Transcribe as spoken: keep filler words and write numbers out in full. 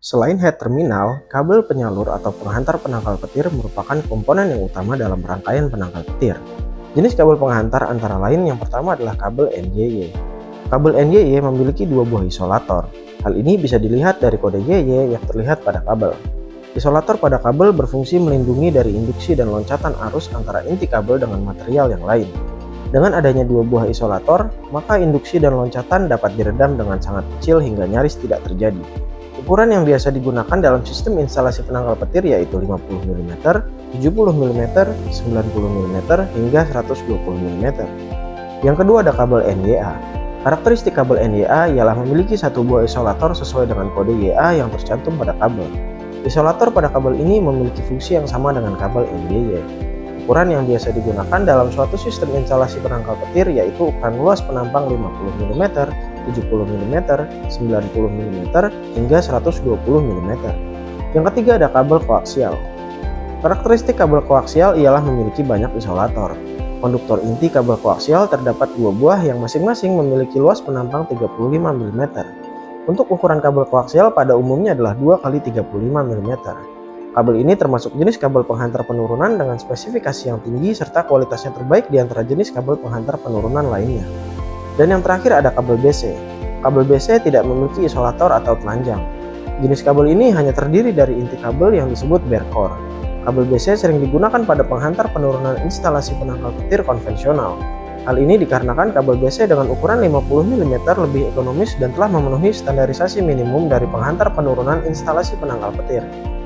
Selain head terminal, kabel penyalur atau penghantar penangkal petir merupakan komponen yang utama dalam rangkaian penangkal petir. Jenis kabel penghantar antara lain yang pertama adalah kabel N Y Y. Kabel N Y Y memiliki dua buah isolator. Hal ini bisa dilihat dari kode Y Y yang terlihat pada kabel. Isolator pada kabel berfungsi melindungi dari induksi dan loncatan arus antara inti kabel dengan material yang lain. Dengan adanya dua buah isolator, maka induksi dan loncatan dapat diredam dengan sangat kecil hingga nyaris tidak terjadi. Ukuran yang biasa digunakan dalam sistem instalasi penangkal petir yaitu lima puluh milimeter, tujuh puluh milimeter, sembilan puluh milimeter, hingga seratus dua puluh milimeter. Yang kedua ada kabel N Y A. Karakteristik kabel N Y A ialah memiliki satu buah isolator sesuai dengan kode Y A yang tercantum pada kabel. Isolator pada kabel ini memiliki fungsi yang sama dengan kabel N Y Y. Ukuran yang biasa digunakan dalam suatu sistem instalasi penangkal petir yaitu ukuran luas penampang lima puluh milimeter, tujuh puluh milimeter, sembilan puluh milimeter, hingga seratus dua puluh milimeter. Yang ketiga ada kabel koaksial. Karakteristik kabel koaksial ialah memiliki banyak isolator. Konduktor inti kabel koaksial terdapat dua buah yang masing-masing memiliki luas penampang tiga puluh lima milimeter. Untuk ukuran kabel koaksial pada umumnya adalah dua kali tiga puluh lima milimeter. Kabel ini termasuk jenis kabel penghantar penurunan dengan spesifikasi yang tinggi serta kualitasnya terbaik di antara jenis kabel penghantar penurunan lainnya. Dan yang terakhir ada kabel B C. Kabel B C tidak memiliki isolator atau telanjang. Jenis kabel ini hanya terdiri dari inti kabel yang disebut bare core. Kabel B C sering digunakan pada penghantar penurunan instalasi penangkal petir konvensional. Hal ini dikarenakan kabel B C dengan ukuran lima puluh milimeter lebih ekonomis dan telah memenuhi standarisasi minimum dari penghantar penurunan instalasi penangkal petir.